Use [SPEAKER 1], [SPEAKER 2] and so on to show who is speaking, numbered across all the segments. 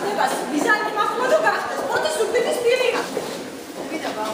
[SPEAKER 1] ხდება მიზანი მახმოდო გახდეს მოდი სუბიდის პირია ვიდა ბავ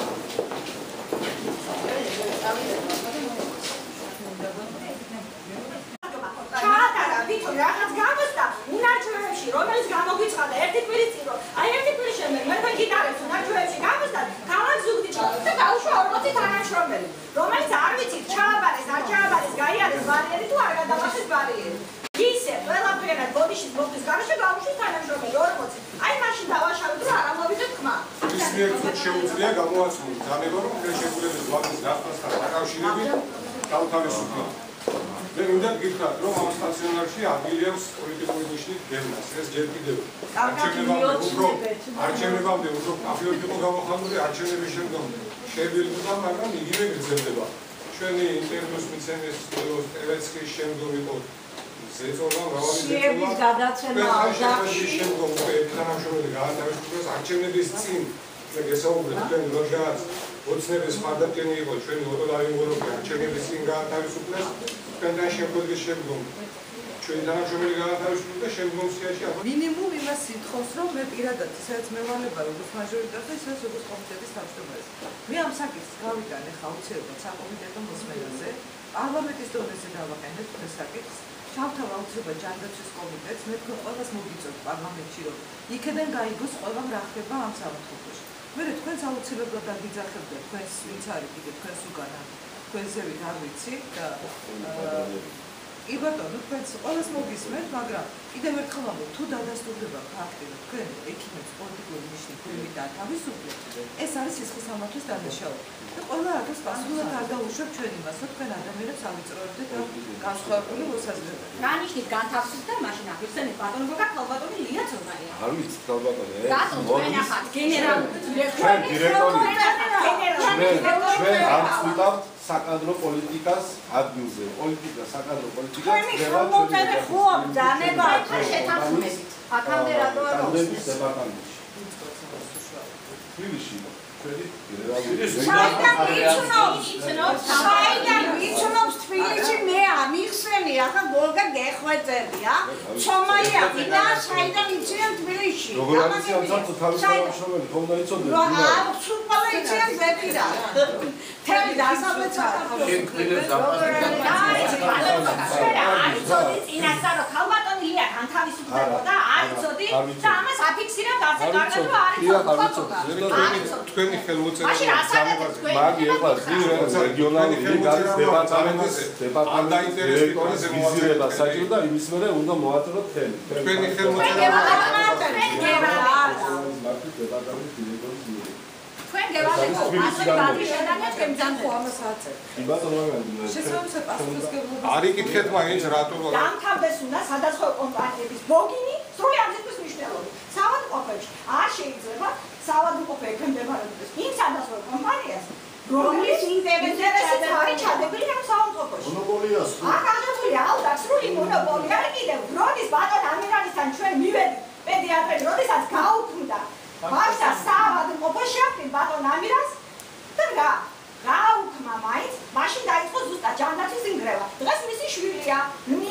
[SPEAKER 1] ჩაატარა ვითომ რაღაც გამოსდა უნარჩვევებში რომელიც გამოგვიცხადა ერთი კვირის წინ რომ აი ერთი კვირის შემდეგ მე გიტარებს უნარჩვევებში გამოსდა ქალაქ ზუგდიდში და გაუშვა 40 თანამშრომელი რომელიც არ ვიცით ჩააბარეს არ ჩააბარეს გაიარეს ბარიერი თუ არ გადავახეს ბარიერი ისე ყველაფერად ბოდიშის მოხდის გარშე გაუშვით თანამშრომელი 40 აი მაშინ დავაშავეთ რომ არ ამოვიდეთ ხმა
[SPEAKER 2] ის მიერ შეუძლია გამოაცნოთ ძალება რომ შეგვიძლია ვაკის გასწრასთან დაკავშირებით გავთავისუფლოთ მე უნდა გითხრათ რომ ამ სტაციონარში ადგილი აქვს პოლიტიკური ნიშნით გევნას ეს ჯერ კიდევ არჩევნებამდე უფრო აფიოდ იყო გამოხატული არჩევნების შემდგომ შეგვიძლია მაგრამ იგივე გრძელდება ჩვენი ინტერვიუს მიცემის ევეცკის შემდგომ იყო ზეწოლა მრავალი
[SPEAKER 1] შეების გადაცემა ალდახში
[SPEAKER 2] შემდგომ უკვე თანამშრომელი გაათავისუფლეს არჩევნების წინ მე გესაუბრეთ თქვენ როდესაც ოცნების მხარდამჭერი იყო ჩვენი ოტოლარინგორობი არჩევნების წინ გაათავისუფლეს თქვენთან შეხვედრის შემდგომ ჩვენი თანამშრომელი გაათავისუფლეს და შემდგომ სიაში
[SPEAKER 3] მინიმუმ იმას ითხოვს რომ მე პირადად სადაც მევალება როგორც მაჟორიტარზე ისე როგორც კომიტეტის თავმჯდომარეს მე ამ საკითხს გავიტანე ხალხურებად საკომიტეტო მოსმენაზე პარლამენტის დონეზე დავაყენებ ეს საკითხს შავთავ აუცილებლად ჯანდაცვის კომიტეტს მე თქვენ ყველას მოგიწევთ პარლამენტში რომ იქიდან გაიგოს ყველამ რა ხდება ამ სამართლებაში მე თქვენს აუცილებლად დაგიძახებდა თქვენს ვინც არის კიდე თქვენს უკანა თქვენზე ვით არ ვიცი და კი ბატონო თქვენს ყველას მოგისმენთ მაგრამ კიდევ ერთხელ ამბობ თუ დადასტურდება ფაქტი რომ თქვენ ექიმებს პოლიტიკური ნიშნით გვიმიტა თავისუფლად ეს არის სისხლის სამართლის დანაშაული და ყველა რაგას პასუხად არ დაუშვებ ჩვენ იმას რომ თქვენ ადამიანებს ავიწროებდეთ ამ განსხვავებული მოსაზრებებით
[SPEAKER 1] რა ნიშნით განთავსებთ და მაშინ ახსენეთ ბატონო გოგა ქალბატონი ლია ცოლნარია
[SPEAKER 2] არ ვიცი ქალბატონი
[SPEAKER 1] თქვენ ახალ გენერალური
[SPEAKER 4] ჩვენ არ ვწვდავთ საკადრო პოლიტიკას ადგილზე პოლიტიკა საკადრო პოლიტიკა
[SPEAKER 1] ხდება ჩვენი ხომ დანება შეთანხმებით აქამდე რატო არ
[SPEAKER 4] აქვს დეპარტამენტში თბილისში ჩვენი
[SPEAKER 1] საიდან ვიცნობს თბილისში მე ამიხსენი ახლა გოლგა გეხვეწებია ჩომაია ვიდა საიდან იციან თბილისში
[SPEAKER 4] როგორ არის ამ საერთოდ თავის თანამშრომელი ხომ და იცოდნენ
[SPEAKER 1] რა სუპალა იციან ზეპირა თემი დასაბეჭდა
[SPEAKER 4] კინკრინებს დაპატიმრდა
[SPEAKER 1] არ იცოდი წინასწარო ქალბატონი ლია განთავისუფლებოდა არ იცოდი და ამას აფიქსირებთ ასე კარგად რომ არ იცოდი
[SPEAKER 2] თქვენი ხელმოწერა
[SPEAKER 4] მაგი ეხლა რეგიონალური ლიგის დეპარტამენტის დირექტორის ვიზირება საჭირო და იმის მერე უნდა მოაწეროთ თემი
[SPEAKER 2] თქვენი ხელმოწერა
[SPEAKER 1] თქვენ გევალებო ასე გადიშედანეთ თქვენ ძანხო
[SPEAKER 3] ამას აწერ
[SPEAKER 4] კი ბატონო მაგარი
[SPEAKER 3] შესაბამისად პასუხისმგებლობა
[SPEAKER 2] არ იკითხეთ მაინც რატო
[SPEAKER 1] დამთავრდეს უნდა სხვადასხვა კომპანიების ბოგინი სრული ამზეთის მნიშვნელობით საავადმყოფოში არ შეიძლება საავადმყოფო ექვემდებარებოდეს იმ სხვადასხვა კომპანიას რომლის ინტერესიც არის ჩადებული ამ საავადმყოფოში
[SPEAKER 4] მონოპოლიას
[SPEAKER 1] აქ აღებულია ალდაქ სრული მონოპოლი არ კიდევ როდის ბატონ ამირანისთან ჩვენ მივედით პედიატრები როდესაც გაუქმდა მაშა საავადმყოფოში ახდით ბატონ ამირანს და რა უკმა მაინც მაშინ დაიწყო ზუსტად ჯანდაცვის ინგრევა დღეს მისი შვილია